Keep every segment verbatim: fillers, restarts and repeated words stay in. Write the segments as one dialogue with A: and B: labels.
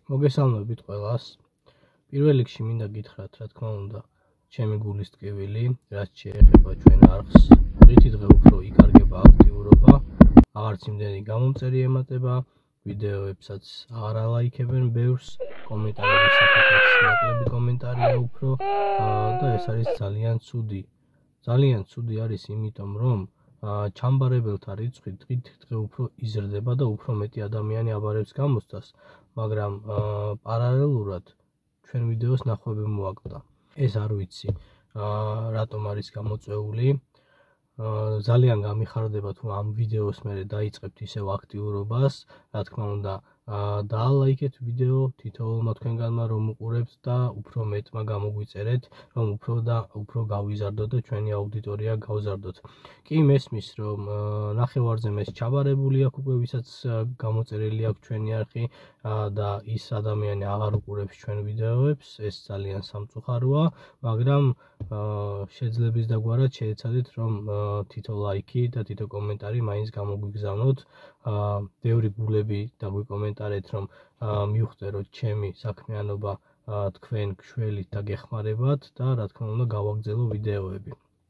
A: მოგესალმებით ყველას. პირველ რიგში მინდა გითხრათ, რა თქმა უნდა, ჩემი გულის ტკივილი, რაც შეეხება ჩვენ არხს. დღითი დღე უფრო იკარგება აქტიურობა, აღარც იმდენი გამომწერი ემატება, ვიდეოებსაც აღარ ალაიქებენ ბევრს, კომენტარების საკითხიც ნაკლები კომენტარია უფრო და ეს არის ძალიან ცუდი. ძალიან ცუდი არის იმიტომ, რომ ჩამბარებელთა რიცხვი დღით დღე უფრო იზრდება და უფრო მეტი ადამიანი აბარებს გამოსცას, მაგრამ პარალელურად ჩვენ ვიდეოს ნახვები მოაკლდა. ეს არ ვიცი, რატომ არის გამოწვეული. ძალიან გამიხარდება თუ ამ ვიდეოს მერე დაიწყებთ ისევ აქტიურობას, რა თქმა უნდა, დაალაიქეთ ვიდეო თითოეულმა თქვენგანმა რომ უყურებთ და უფრო მეტმა გამოგვიწერეთ, რომ უფრო და უფრო გავიზარდოთ და ჩვენი აუდიტორია გავზარდოთ. კი მესმის, რომ ნახევარზე მეს ჩაბარებული აქვს უკვე, ვისაც გამოწერილი აქვს ჩვენი არხი და ის ადამიანი აღარ უყურებს ჩვენ ვიდეოებს, ეს ძალიან სამწუხაროა, მაგრამ შეძლების დაგვარად შეეცადეთ, რომ თითო ლაიქი და თითო კომენტარი მაინც გამოგვიგზავნოთ. ბევრი გულები დაგვიკომენტარეთ, რომ მივხვდეთ ჩემი საქმიანობა თქვენ გშველით და გეხმარებათ და რა თქმა უნდა გავაგრძელო ვიდეოები.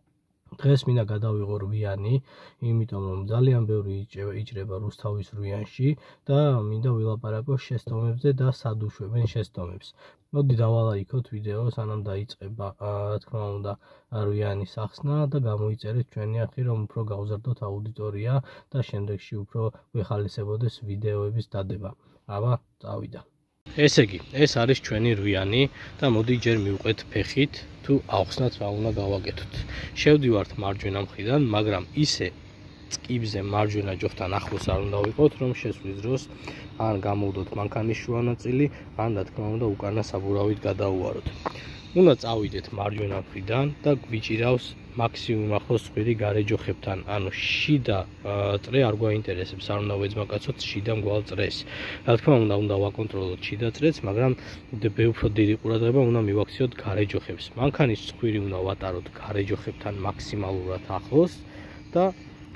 A: დღეს მინდა გადავიღო რვიანი, იმიტომ რომ ძალიან ბევრი იჭრება რუსთავის რვიანში და მინდა ვილაპარაკო შესტომებზე და სად უშვებენ შესტომებს. მოდი დავალაიქოთ ვიდეო, სანამ დაიწყება, რა თქმა უნდა, რვიანის ახსნა და გამოიწერეთ ჩვენი არხი, რომ უფრო გავზარდოთ აუდიტორია და შემდეგში უფრო გვეხალისებოდეს ვიდეოების დადება. აბა, წავიდა. ესე იგი, ეს არის ჩვენი რვიანი და მოდი ჯერ მივყვეთ ფეხით, თუ ახსნათ რა უნდა გავაკეთოთ. შევდივართ მარჯვენა მხრიდან, მაგრამ ისე წკიბზე მარჯვენა ჯოხთან ახლოს არ უნდა ვიყოთ, რომ შესვლის დროს ან გამოვდოთ მანქანის შუა ნაწილი, ან რა თქმა უნდა უკანა საბურავით გადაუვაროთ. უნდა წავიდეთ მარჯვენა მხრიდან და გვიჭირავს მაქსიმუმ ახლოს ცხვირი გარეჯოხებთან, ანუ შიდა წრე არ გვაინტერესებს, არ უნდა ვეძმაკაცოთ შიდა მგვალ წრეს. რა თქმა უნდა, უნდა ვაკონტროლოთ შიდა წრეც, მაგრამ უფრო დიდი ყურადღება უნდა მივაქციოთ გარეჯოხებს. მანქანის ცხვირი უნდა ვატაროთ გარეჯოხებთან მაქსიმალურად ახლოს და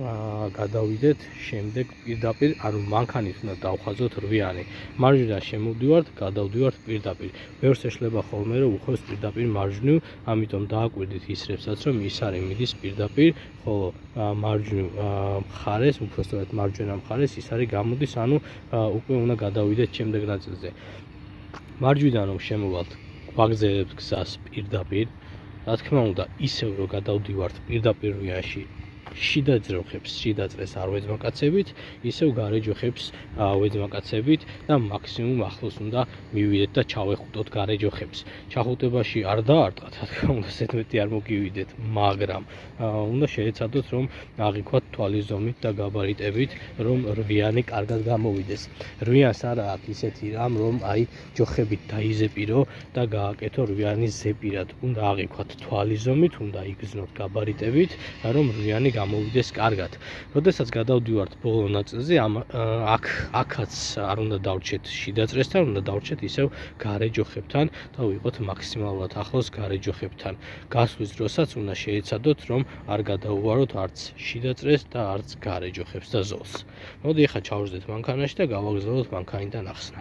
A: გადავიდეთ შემდეგ პირდაპირ, ანუ მანქანით უნდა დავხაზოთ რვიანი. მარჯვნიდან შემოვდივართ, გადავდივართ პირდაპირ. ბევრს ეშლება ხოლმე, რომ უხევს პირდაპირ მარჯვნივ, ამიტომ დააკვირდით ის რებსაც, რომ ის არის მიდის პირდაპირ, ხოლო მარჯვნივ მხარეს, უბრალოდ მარჯვენა მხარეს ის არის გამოდის, ანუ უკვე უნდა გადავიდეთ შემდეგ ნაწილზე. მარჯვნიდან რომ შემოვალთ, გვაგზავნებთ გზას პირდაპირ, რა თქმა უნდა, ისევ რომ გადავდივართ პირდაპირ რვიანში. შიდა ძროხებს, შიდა წრეს არ ვეძმაკაცებით, ისევ გარეჯოხებს ვეძმაკაცებით და მაქსიმუმ ახლოს უნდა მივიდეთ და ჩავეხუტოთ გარეჯოხებს. ჩახუტებაში არ დაარტყათ, რა თქმა უნდა, ზედმეტი არ მოგივიდეთ, მაგრამ უნდა შეეცადოთ, რომ აღიქვათ თვალის ზომით და გაბარიტებით, რომ რვიანი კარგად გამოვიდეს. რვიანს არა აქვს ისეთი რამ, რომ აი ჯოხებით დაიზეპირო და გააკეთო რვიანი ზეპირად. უნდა აღიქვათ თვალის ზომით, უნდა იგრძნოთ გაბარიტებით, რომ რვიანი გამოვიდეს კარგად. როდესაც გადავდივართ ბოლო ნაწილზე, აქ აქაც არ უნდა დავრჩეთ შიდა წრესთან, უნდა დავრჩეთ ისევ გარეჯოხებთან და ვიყოთ მაქსიმალურად ახლოს გარეჯოხებთან. გასვლის დროსაც უნდა შეეცადოთ, რომ არ გადაუვაროთ არც შიდა წრეს და არც გარეჯოხებს და ზოლს. მოდი ახლა ჩავждეთ მანქანაში და გავაგზავნოთ მანქანიდან ახსნა.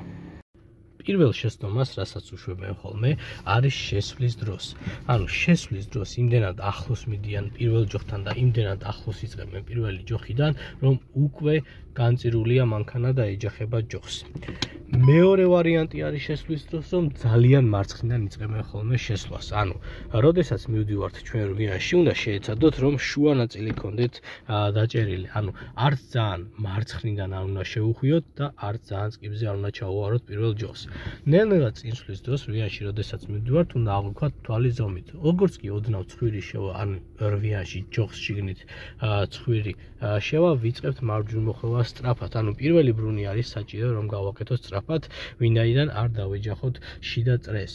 A: პირველ შესტომას, რასაც უშვებენ ხოლმე, არის შესვლის დროს. ანუ შესვლის დროს იმდენად ახლოს მიდიან პირველ ჯოხთან და იმდენად ახლოს იწყებენ პირველი ჯოხიდან, რომ უკვე განწირულია მანქანა და ეჯახება ჯოხს. მეორე ვარიანტი არის შესვლის დროს, რომ ძალიან მარცხნიდან იწყებენ ხოლმე შესვლას. ანუ, როდესაც მივდივართ ჩვენ რვიანში, უნდა შეეცადოთ, რომ შუა ნაწილი გქონდეთ დაჭერილი. ანუ, არც ძალიან მარცხნიდან არ უნდა შეუხვიოთ და არც ძალიან წკიბზე არ უნდა ჩაუვაროთ პირველ ჯოხს. ნელ-ნელა წინსვლის დროს რვიანში, როდესაც მივდივართ, უნდა აღვიქვათ თვალის ზომით. როგორც კი ოდნავ ცხვირი შევა, ან რვიანში ჯოხს შიგნით ცხვირი შევა, ვიწყებთ მარჯვნივ მოხვევა სწრაფად. ანუ პირველი ბრუნი არის საჭირო, რომ გავაკეთოთ სწრაფად, ვინაიდან არ დავეჯახოთ შიდა წრეს.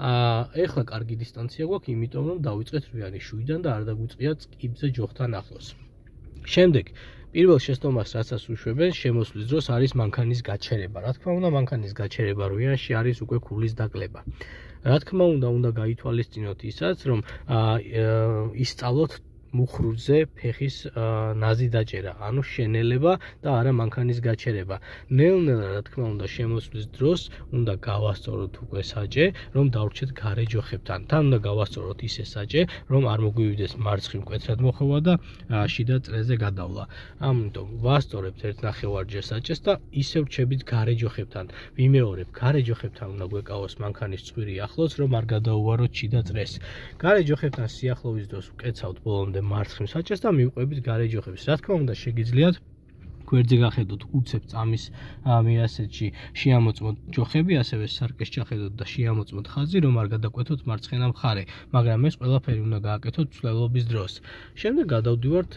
A: ეხლა კარგი დისტანცია გვაქვს, იმიტომ რომ დავიწყეთ რვიანი შუიდან და არ დაგვიწყია წკიბზე ჯოხთან ახლოს. შემდეგ პირველ შესტომას, რასაც უშვებენ, შემოსვლის დროს არის მანქანის გაჩერება. რა თქმა უნდა, მანქანის გაჩერება რვიანში არის უკვე ქულის დაკლება. რა თქმა უნდა, უნდა გაითვალისწინოთ ისაც, რომ ისწავლოთ მუხრუძე ფეხის ნაზი დაჭერა, ანუ შენელება და არა მანქანის გაჩერება. ნელ-ნელა რა თქმა უნდა შემოსვლის დროს უნდა გავასწოროთ უკვე საჭე, რომ დავრჩეთ გარე ჯოხებთან. თან უნდა გავასწოროთ ისე საჭე, რომ არ მოგვივიდეს მარცხი მკვეთრად მოხვევა და შიდა წრეზე გადავლა. ამიტომ ვასწორებთ ერთ ნახევარჯერ საჭეს და ისე ვრჩებით გარე ჯოხებთან. ვიმეორებ, გარე ჯოხებთან უნდა გვეკავოს მანქანის წვირი ახლოს, რომ არ გადაუვაროთ შიდა წრეს. გარე ჯოხებთან სიახლოვის დროს ვკეცავთ ბოლომდე მარცხნივ საჭეს და მივყვებით გარე ჯოხებს. რა თქმა უნდა შეგიძლიათ გვერდზე გახედოთ უცებ წამის მიასეთში შეამოწმოთ ჯოხები, ასევე სარკეს ჩახედოთ და შეამოწმოთ ხაზი, რომ არ გადაკვეთოთ მარცხენა მხარე, მაგრამ ეს ყველაფერი უნდა გააკეთოთ ცვლილობის დროს. შემდეგ გადავდივართ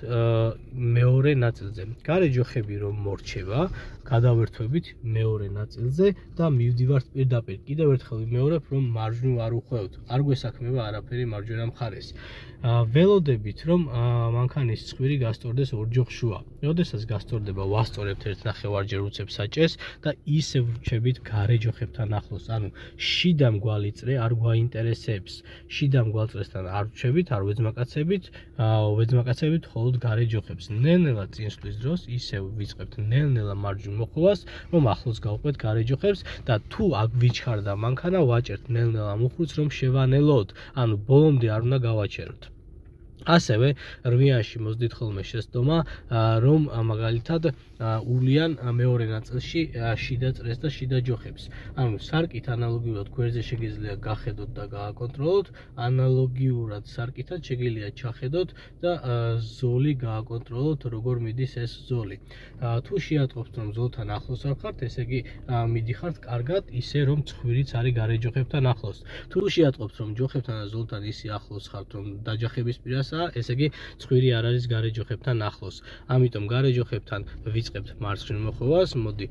A: მეორე ნაწილზე. გარე ჯოხები რომ მორჩება, გადავერთვებით მეორე ნაწილზე და მივდივართ პირდაპირ. კიდევ ერთხელ ვიმეორებ, რომ მარჯვნივ არ უხვევთ, არ გვესაქმება არაფერი მარჯვენა მხარეს. ველოდებით, რომ მანქანის წვირი გასწორდეს ორჯოხშუა. როდესაც გასწორდება, ვასწორებთ ერთ ნახევარჯერ უცებ საჭეს და ისე ვრჩებით გარე ჯოხებთან ახლოს. ანუ შიდა მგვალი წრე არ გვაინტერესებს. შიდა მგვალ წრესთან არ ვრჩებით, არ ვეძმაკაცებით, ვეძმაკაცებით მხოლოდ გარე ჯოხებს. ნელ-ნელა წინსვლის დროს ისე ვიწყებთ ნელ-ნელა მარჯვნივ მოხვევას, რომ ახლოს გავყვეთ გარე ჯოხებს და თუ აქ ვიჩქარდა მანქანა, ვაჭერთ ნელ-ნელა მუხრუც, რომ შევანელოთ. ანუ ბოლომდე არ უნდა გავაჩეროთ. ასევე რვიანში მოძდით ხოლმე შესდომა, რომ მაგალითად ულიან მეორე ნაწილში შიდა წრეს და შიდა ჯოხებს. ანუ სარკით ანალოგიურად გვერდზე შეგიძლია გახედოთ და გააკონტროლოთ, ანალოგიურად სარკითად შეგიძლია ჩახედოთ და ზოლი გააკონტროლოთ, როგორ მიდის ეს ზოლი. თუ შეატყობთ, რომ ზოლთან ახლოს არ ხართ, ესე იგი მიდიხართ კარგად, ისე რომ ცხვირიც არის გარე ჯოხებთან ახლოს. თუ შეატყობთ, რომ ჯოხებთან და ზოლთან ისე ახლოს ხართ, რომ დაჯახების პირას ესე იგი ცხვირი არ არის გარე ჯოხებთან ახლოს. ამიტომ გარე ჯოხებთან ვიწყებთ მარცხნივ მოხვევას. მოდი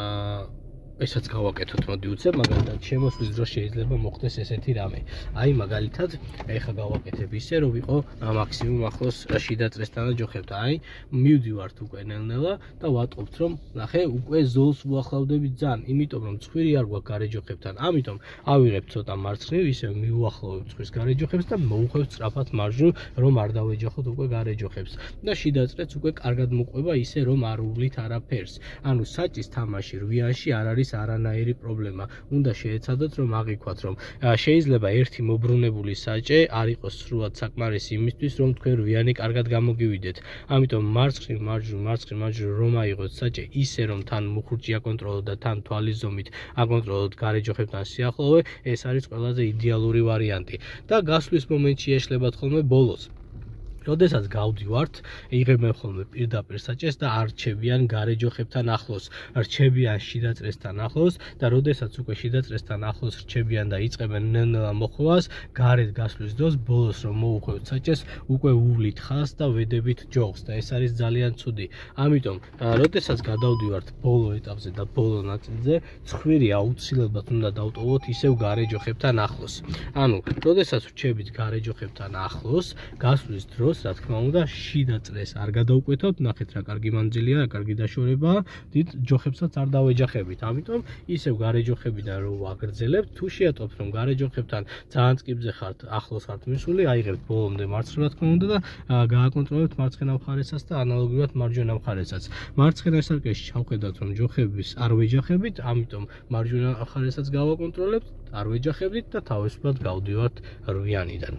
A: ესაც გავაკეთოთ, მოდი უცებ, მაგალითად შემოსვლის დროს შეიძლება მოხდეს ესეთი რამე. აი მაგალითად, ეხლა გავაკეთებ ისე, რომ ვიყო მაქსიმუმ ახლოს შიდა წრესთან და ჯოხებთან. აი მივდივართ უკვე ნელ-ნელა და ვატყობთ, რომ ნახე, უკვე ზოლს უახლოვდებით ძალიან, იმიტომ რომ ცხვირი არ გვაქვს გარე ჯოხებთან. ამიტომ ავიღებ ცოტა მარცხნივ, ისე მივუახლოვებ ცხვირს გარე ჯოხებს და მოვუხვევ სწრაფად მარჯვნივ, რომ არ დავეჯახოთ უკვე გარე ჯოხებს. და შიდა წრეც უკვე კარგად მოყვება, ისე რომ არ უვლით არაფერს. ანუ საჭის თამაში რვიანში არ არის არანაირი პრობლემა. უნდა შეეცადოთ, რომ აღიქვათ, რომ შეიძლება ერთი მობრუნებული საჭე არ იყოს სრულად საკმარისი იმისთვის, რომ თქვენ რვიანი კარგად გამოგივიდეთ. ამიტომ მარცხნივ მარჯვნივ მარცხნივ მარჯვნივ რომ აიღოთ საჭე ისე, რომ თან მუხრუჭი აკონტროლოთ და თან თვალის ზომით აკონტროლოთ გარე ჯოხებთან სიახლოვე, ეს არის ყველაზე იდეალური ვარიანტი. და გასვლის მომენტში ეშლებათ ხოლმე ბოლოს. როდესაც გავდივართ, იღებენ ხოლმე პირდაპირ საჭეს და არ რჩებიან გარე ჯოხებთან ახლოს, რჩებიან შიდა წრესთან ახლოს და როდესაც უკვე შიდა წრესთან ახლოს რჩებიან და იწყებენ ნელ-ნელა მოხვევას, გარეთ გასვლის დროს ბოლოს რომ მოუხვევთ საჭეს, უკვე უვლით ხაზს და ვედებით ჯოხს და ეს არის ძალიან ცუდი. ამიტომ, როდესაც გადავდივართ ბოლო ეტაპზე და ბოლო ნაწილზე, ცხვირი აუცილებლად უნდა დავტოვოთ ისევ გარე ჯოხებთან ახლოს. ანუ, როდესაც რჩებით გარე ჯოხებთან ახლოს, გასვლის დროს რა თქმა უნდა შიდა წრეს არ გადავკვეთავთ, ნახეთ რა კარგი მანძილია, რა კარგი დაშორებაა, დიდ ჯოხებსაც არ დავეჯახებით. ამიტომ ისევ გარე ჯოხებიდან რომ ვაგრძელებთ, თუ შეატყობთ, რომ გარე ჯოხებთან ძალიან წკიბზე ხართ, ახლოს ხართ მისული, აიღებთ ბოლომდე მარცხნივ რა თქმა უნდა და გააკონტროლებთ მარცხენა მხარესაც და ანალოგიურად მარჯვენა მხარესაც. მარცხენა სარკეში ჩავხედავთ, რომ ჯოხების არ ვეჯახებით, ამიტომ მარჯვენა მხარესაც გავაკონტროლებთ, არ ვეჯახებით და თავისუფლად გავდივართ რვიანიდან.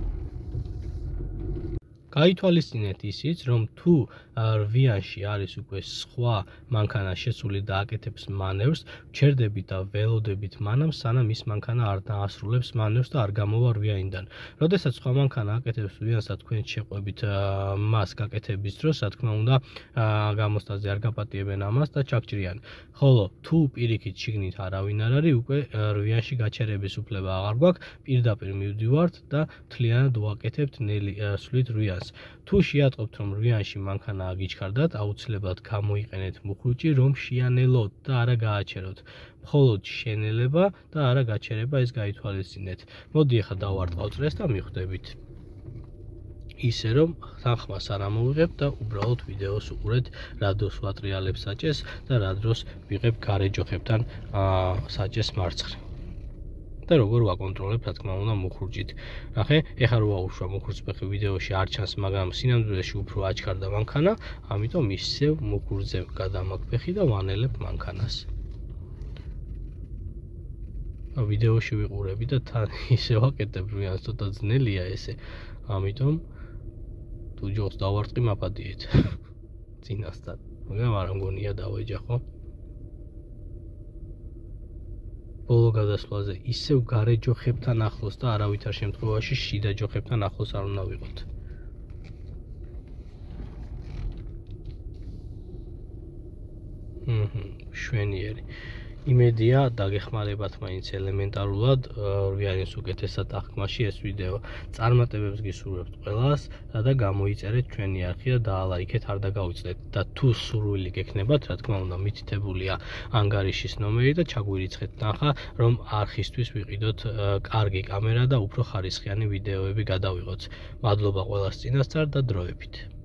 A: გაითვალისწინეთ ისიც, რომ თუ რვიანში არის უკვე სხვა მანქანა შესული და აკეთებს მანევრს, ვჩერდებით და ველოდებით მანამ, სანამ ის მანქანა არ დაასრულებს მანევრს და არ გამოვა რვიანიდან. როდესაც სხვა მანქანა აკეთებს რვიანს და თქვენ შეყვებით მას გაკეთების დროს, რა თქმა უნდა, გამოსტაზე არ გაპატიებენ ამას და ჩაგჭრიან. ხოლო თუ პირიქით შიგნით არავინ არ არის, უკვე რვიანში გაჩერების უფლება აღარ გვაქვს, პირდაპირ მივდივართ და მთლიანად ვაკეთებთ ნელი სვლით რვიანს. თუ შეატყობთ, რომ რვიანში მანქანა აგიჩქარდათ, აუცილებლად გამოიყენეთ მუხრუჭი, რომ შეანელოთ და არა გააჩეროთ. მხოლოდ შენელება და არა გაჩერება ეს გაითვალისწინეთ. მოდი ახლა დავარტყავ წრეს და მიხვდებით. ისე რომ თანხმას არ ამოვიღებ და უბრალოდ ვიდეოს უყურეთ, რა დროს ვატრიალებ საჭეს და რა დროს ვიღებ გარე ჯოხებთან საჭეს მარცხნივ. და როგორ ვაკონტროლებ, რა თქმა უნდა, მუხურჯით. ნახე, ეხლა რო ვაუშვა მუხურს ფეხი ვიდეოში არ ჩანს, მაგრამ სინამდვილეში უფრო აჩქარდა მანქანა, ამიტომ ისევ მუხურზე გადამაგ ფეხი და ვანელებ მანქანას. ვიდეოში ვიყურები და თან ისე ვაკეთებ, რომ ცოტა ძნელია ესე. ამიტომ თუ ჯობს დავარტყი მაპადიეთ. წინასწარ. მაგრამ არ მგონია დავეჯახო. ბოლო გადასვლაზე ისევ გარე ჯოხებთან ახლოს და არავითარ შემთხვევაში შიდა ჯოხებთან ახლოს არ უნდა ვიყოთ. ჰმმ, შვენიერი. იმედია დაგეხმარებათ მაინც ელემენტარულად, რვიანის უკეთესად აღქმაში ეს ვიდეო. წარმატებებს გისურვებთ ყველას და გამოიწერეთ ჩვენი არხი და დაალაიქეთ, არ დაგავიწყდეთ და თუ სურვილი გექნებათ, რა თქმა უნდა, მითითებულია ანგარიშის ნომერი და ჩაგვირიცხეთ ნახა, რომ არხისთვის ვიყიდოთ კარგი კამერა და უფრო ხარისხიანი ვიდეოები გადავიღოთ. მადლობა ყველას წინასწარ და დროებით.